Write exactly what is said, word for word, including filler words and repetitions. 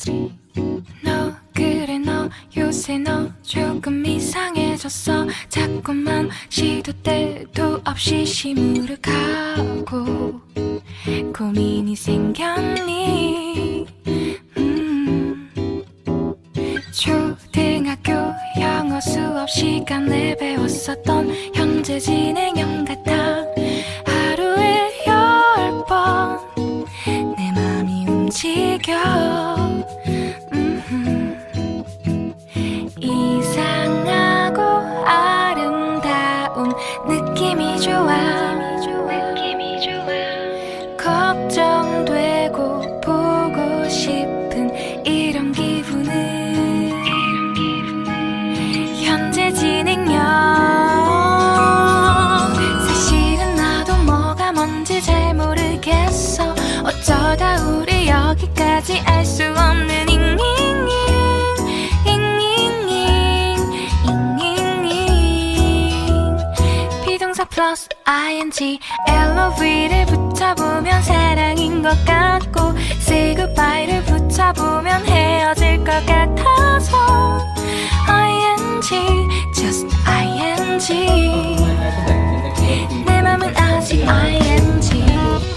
너 그래 너 요새 너 조금 이상해졌어. 자꾸만 시도 때도 없이 시무룩하고 고민이 생겼니. 음. 초등학교 영어 수업 시간에 배웠었던 현재 진행형 같아. 하루에 열 번 내 맘이 움직여. 음흠. 이상하고 아름다운 느낌이 좋아. 느낌이 좋아. 걱정되고 보고 싶은 이런 기분은 현재 진행형. 사실은 나도 뭐가 뭔지 잘 모르겠어. 어쩌다 우리 여기까지 알 수 없는 잉잉잉 잉잉잉 잉잉잉. 비동사 플러스 ing 엘오브이를 붙여보면 사랑인 것 같고 say goodbye를 붙여보면 헤어질 것 같아서 ing just ing. 내 맘은 아직 ing.